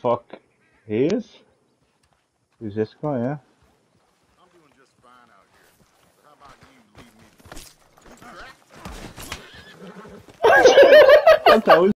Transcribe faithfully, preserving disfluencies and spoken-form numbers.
Fuck. He is? Who's this guy, yeah? I'm doing just fine out here. But how about you leave me? That's how